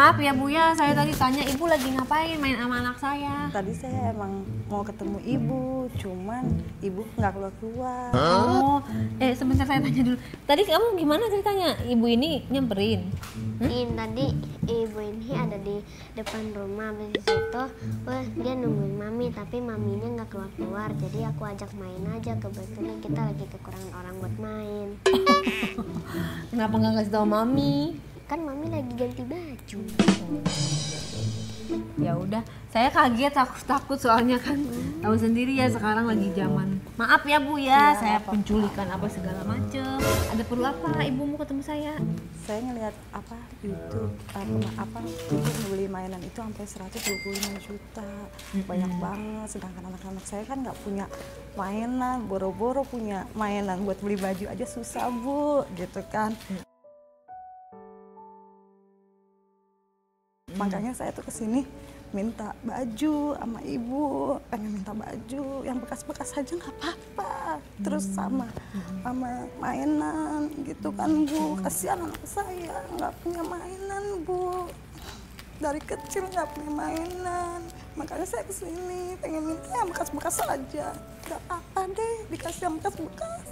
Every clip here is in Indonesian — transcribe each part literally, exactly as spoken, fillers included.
Maaf ya Bu ya, saya tadi tanya Ibu lagi ngapain main sama anak saya. Tadi saya emang mau ketemu Ibu, cuman Ibu nggak keluar-keluar. Oh, eh sebentar saya tanya dulu. Tadi kamu gimana ceritanya? Ibu ini nyamperin? Hmm? Ini tadi ibu ini ada di depan rumah, habis itu wah, dia nungguin mami, tapi maminya nggak keluar-keluar. Jadi aku ajak main aja, kebetulan kita lagi kekurangan orang buat main. Kenapa nggak kasih tahu mami? Kan mami lagi ganti baju. Ya udah, saya kaget, takut takut soalnya kan tahu sendiri ya sekarang lagi zaman. Maaf ya Bu ya, ya saya apa. penculikan apa segala macem. Ada perlu apa Ibu mau ketemu saya? Saya ngelihat apa YouTube apa apa Ibu beli mainan itu sampai seratus dua puluh lima juta. Banyak mm-hmm. banget, sedangkan anak-anak saya kan nggak punya mainan, boro-boro punya mainan buat beli baju aja susah Bu, gitu kan. Mm. Makanya saya tuh kesini minta baju sama ibu, pengen minta baju yang bekas-bekas aja nggak apa-apa, terus sama sama mainan gitu kan Bu. Kasihan anak saya nggak punya mainan Bu, dari kecil nggak punya mainan, makanya saya kesini pengen minta yang bekas-bekas aja, nggak apa-apa deh dikasih yang bekas-bekas.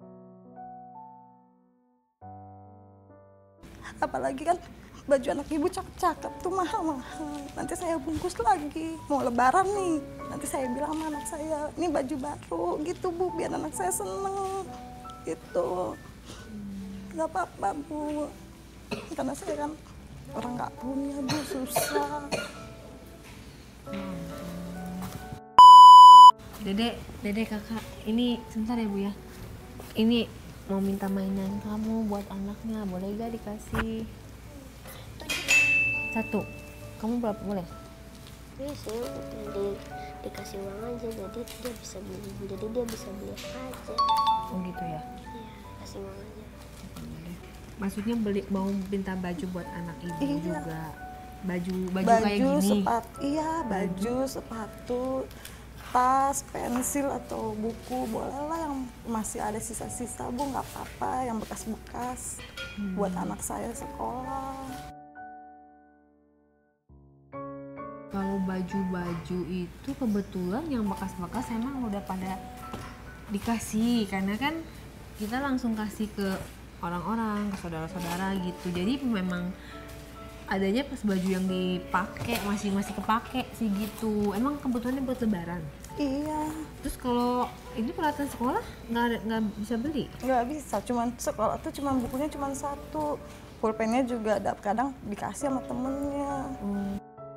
Apalagi kan baju anak ibu cakep-cakep tuh mahal-mahal. Nanti saya bungkus lagi, mau lebaran nih. Nanti saya bilang sama anak saya, ini baju baru gitu Bu, biar anak saya seneng gitu. Gak apa-apa Bu, karena saya kan orang gak punya Bu, susah. Dede, Dede kakak, ini sebentar ya Bu ya. Ini mau minta mainan kamu buat anaknya, boleh gak dikasih? Satu, kamu berapa boleh? Bisa, di, dikasih uang aja, jadi dia bisa beli, jadi dia bisa beli aja. Oh gitu ya? Iya, kasih uang aja. Maksudnya beli mau minta baju buat anak ibu iya. juga, baju baju, baju kayak gini? Sepatu, iya baju, sepatu, tas, pensil atau buku, bolehlah yang masih ada sisa-sisa Bu, nggak apa-apa, yang bekas-bekas hmm. buat anak saya sekolah. Kalau baju-baju itu kebetulan yang bekas-bekas emang udah pada dikasih, karena kan kita langsung kasih ke orang-orang, ke saudara-saudara gitu. Jadi memang adanya pas baju yang dipakai masih masih kepake sih gitu. Emang kebutuhannya buat lebaran. Iya. Terus kalau ini peralatan sekolah nggak nggak bisa beli? Nggak bisa, cuman sekolah tuh cuman bukunya cuman satu, pulpennya juga ada kadang dikasih sama temennya. Hmm.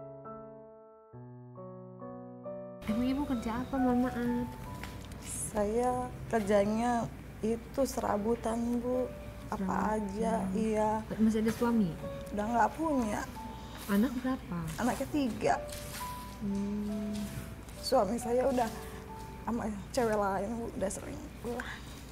Emang ibu kerja apa, mohon maaf? Saya kerjanya itu serabutan Bu, apa Serabutan. aja, iya. Masih ada suami? Udah nggak punya. Anak berapa? Anaknya tiga. Hmm. Suami saya udah sama cewek lain Bu, udah sering pulang.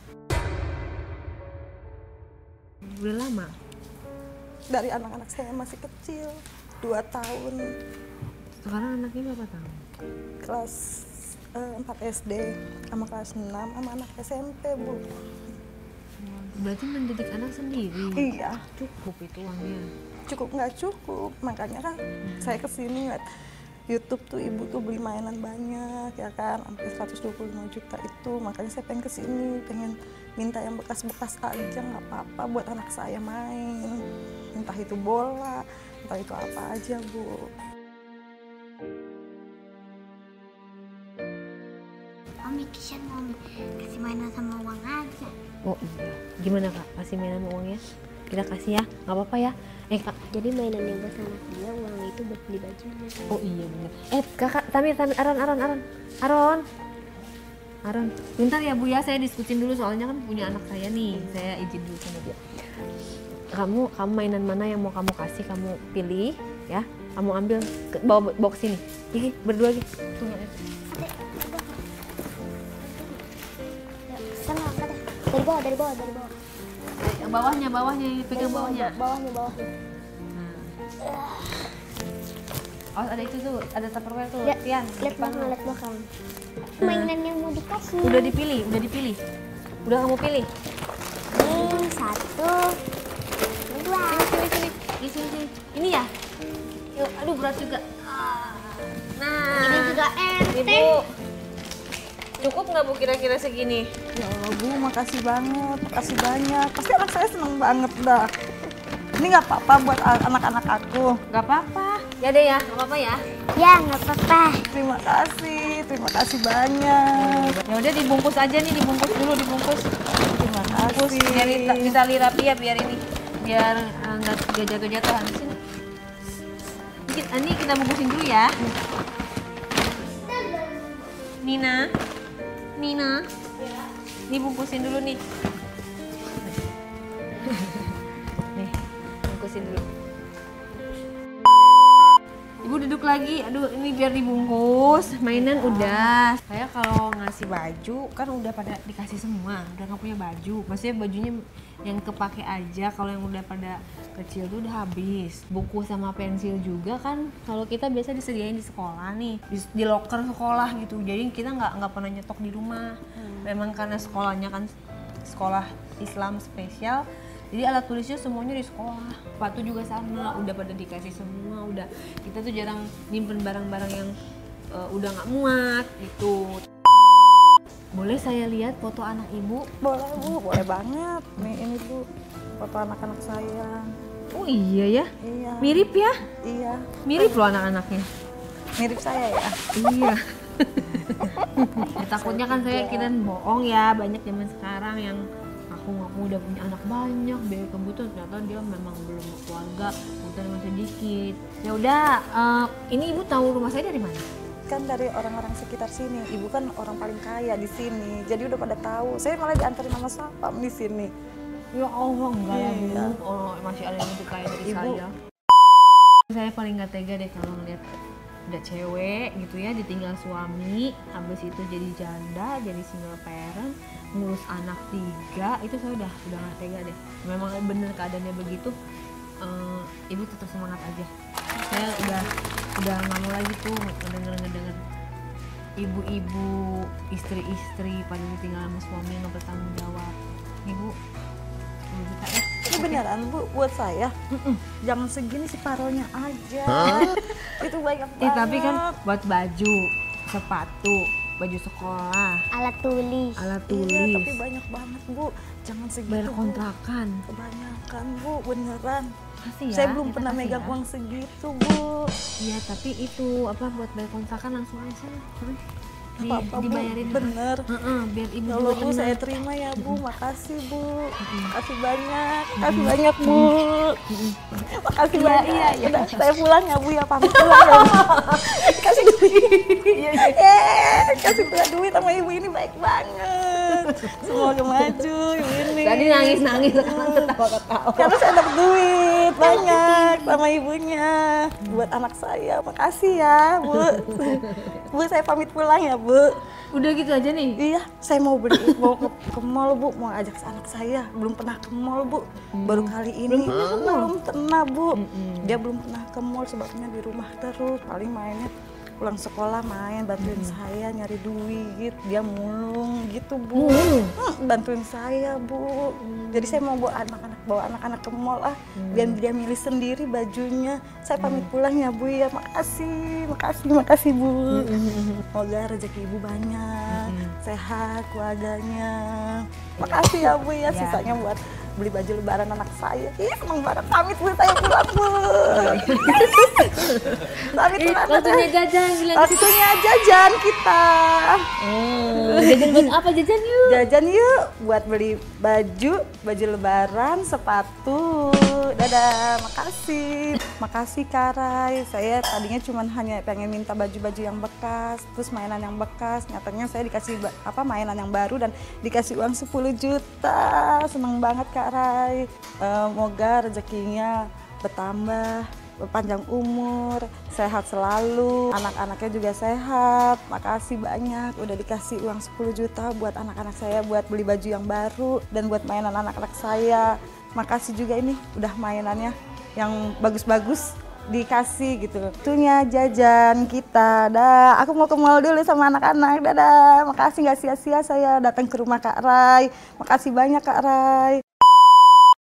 Udah lama? Dari anak-anak saya masih kecil, dua tahun. Sekarang anaknya berapa tahun? Kelas uh, empat S D sama kelas enam sama anak S M P Bu. Berarti mendidik anak sendiri? Iya. Cukup itu uangnya? Cukup nggak cukup, makanya kan hmm. saya kesini lihat YouTube tuh ibu tuh beli mainan banyak ya kan, sampai seratus dua puluh lima juta itu, makanya saya pengen kesini, pengen minta yang bekas-bekas aja nggak apa-apa buat anak saya main, entah itu bola, entah itu apa aja Bu. Mami Kishan mau kasih mainan sama uang aja. Oh iya, gimana Kak? Kasih mainan uangnya? Kita kasih ya, nggak apa-apa ya. Eh Kak, jadi mainan yang buat anak dia, uang itu buat beli bajunya. Oh iya benar. Eh Kakak, Tamir, Tamir, Aron, Aron, Aron, Aron, Aron. Bentar ya Bu ya, saya diskusin dulu soalnya kan punya anak saya nih. Saya izin dulu sama dia. Kamu, kamu mainan mana yang mau kamu kasih, kamu pilih ya. Kamu ambil, ke, bawa bawa ke sini. Gigi, berdua Gigi. Tunggu ya. Dari bawah, dari bawah, dari bawah. Yang bawahnya, bawahnya, pegang bawahnya. Bawahnya, bawahnya. Nah. Oh ada itu tuh, ada tupperware tuh. Lihat, Tian, lihat belakang, lihat belakang. Mainan yang mau dikasih. Udah dipilih, udah dipilih. Udah kamu pilih. Ini satu, dua. Sini, sini, sini. Sini, sini. Ini ya? Yuk, aduh berat juga. Nah, Ini juga enteng. Ibu. Cukup nggak Bu kira-kira segini? Ya Allah Bu, makasih banget, makasih banyak. Pasti anak saya seneng banget dah. Ini nggak apa-apa buat anak-anak aku. Nggak apa-apa. Ya deh ya, nggak apa-apa ya. Ya nggak apa-apa. Terima kasih, terima kasih banyak. Ya udah dibungkus aja nih, dibungkus dulu, dibungkus. Terima Bungkus, kasih. biar kita, kita rapi ya, biar ini, biar eh, nggak uh, jatuh-jatuh. Di sini. Dikit, ini kita bungkusin dulu ya. Nina, Nina, ini bungkusin dulu nih. Nih, bungkusin dulu. Ibu duduk lagi, aduh ini biar dibungkus, mainan udah. Saya kalau ngasih baju kan udah pada dikasih semua, udah nggak punya baju. Maksudnya bajunya yang kepake aja, kalau yang udah pada kecil tuh udah habis. Buku sama pensil juga kan, kalau kita biasa disediain di sekolah nih, di, di loker sekolah gitu. Jadi kita nggak nggak pernah nyetok di rumah. Memang karena sekolahnya kan sekolah Islam spesial. Jadi alat tulisnya semuanya di sekolah, sepatu juga sama, udah pada dikasih semua, udah kita tuh jarang nyimpen barang-barang yang uh, udah nggak muat gitu. Boleh saya lihat foto anak ibu? Boleh Bu, boleh banget. Nih ini Bu, foto anak-anak saya. Oh iya ya, Iya. mirip ya, Iya, mirip loh anak-anaknya. mirip saya ya. Iya. Ya, takutnya kan saya kirain bohong ya, banyak zaman sekarang yang aku ngaku udah punya anak banyak, biaya kebutuhan, ternyata dia memang belum berkeluarga, kebutuhan masih dikit. Ya udah, uh, ini ibu tahu rumah saya dari mana? Kan dari orang-orang sekitar sini. Ibu kan orang paling kaya di sini. Jadi udah pada tahu. Saya malah diantarin sama sapam di sini. Ya Allah, enggak lah Bu. Iya. Oh, masih ada yang lebih kaya dari Ibu. saya. Saya paling gak tega deh kalau ngeliat ada cewek gitu ya, ditinggal suami, habis itu jadi janda, jadi single parent, ngurus anak tiga, itu saya udah udah gak tega deh. Memang bener keadaannya begitu, eh, ibu tetap semangat aja. Saya udah udah nggak mau lagi tuh ngedenger ngedenger ibu-ibu, istri-istri pada ditinggal sama suami yang nggak bertanggung jawab. Ibu, sepuluh juta ya. Ini beneran Bu, buat saya. Jangan segini separohnya aja. Itu banyak banget. Eh tapi kan buat baju, sepatu, baju sekolah, Alat tulis. alat Iya, tulis, tapi banyak banget Bu. Jangan segitu bayar Bu. kontrakan. Kebanyakan Bu, beneran. Kasih ya. Saya belum kita pernah kasih megang ya. uang segitu Bu. Iya tapi itu apa buat bayar kontrakan langsung aja. Hmm. Di, Apa-apa Bu, dibayarin. bener. Heeh, biar ibu Kalau juga Bu tenang. saya terima ya Bu, makasih Bu. Makasih banyak, makasih banyak Bu. Makasih Iya, banyak. iya, iya. Udah, saya pulang ya Bu ya, pamit pulang ya Bu. Kasih duit. Iya, iya. Eh, kasih pula duit sama ibu ini baik banget. Semoga maju ibu ini. Tadi nangis-nangis sekarang ketawa-ketawa. Karena saya dapat duit banyak sama ibunya buat anak saya. Makasih ya Bu. Bu saya pamit pulang ya Bu. Udah gitu aja nih. Iya, saya mau beli mau ke, ke mall Bu, mau ajak anak saya. Belum pernah ke mall Bu, baru kali ini. Belum pernah Bu. Dia belum pernah ke mall sebabnya di rumah terus. Paling mainnya pulang sekolah main, bantuin saya nyari duit. Dia mulung gitu Bu. Mulung? Hmm, bantuin saya Bu. Jadi saya mau bawa anak-anak bawa anak-anak ke mall ah, biar dia milih sendiri bajunya. Saya pamit pulang ya Bu ya. Makasih, makasih, makasih Bu. Semoga rezeki ibu banyak, sehat keluarganya. Makasih ya Bu ya, Ya. sisanya buat beli baju lebaran anak saya. Ih, seneng banget, pamit Bu, saya pulang Bu. Pamit Eh, pulang. waktunya jajan bilang. Waktunya jajan kita. Oh, jajan buat apa jajan yuk? Jajan yuk, buat beli baju, baju lebaran, sepatu. Dadah, makasih. Makasih Karai. Saya tadinya cuma hanya pengen minta baju-baju yang bekas, terus mainan yang bekas. Nyatanya saya dikasih ba- apa mainan yang baru dan dikasih uang sepuluh juta. Seneng banget Kak Rai. Eh, Moga rezekinya bertambah, berpanjang umur, sehat selalu, anak-anaknya juga sehat. Makasih banyak udah dikasih uang sepuluh juta buat anak-anak saya buat beli baju yang baru dan buat mainan anak-anak saya. Makasih juga ini udah mainannya yang bagus-bagus dikasih gitu. Itunya jajan kita. Dah, aku mau ke mall dulu sama anak-anak. Dadah. Makasih nggak sia-sia saya datang ke rumah Kak Rai. Makasih banyak Kak Rai.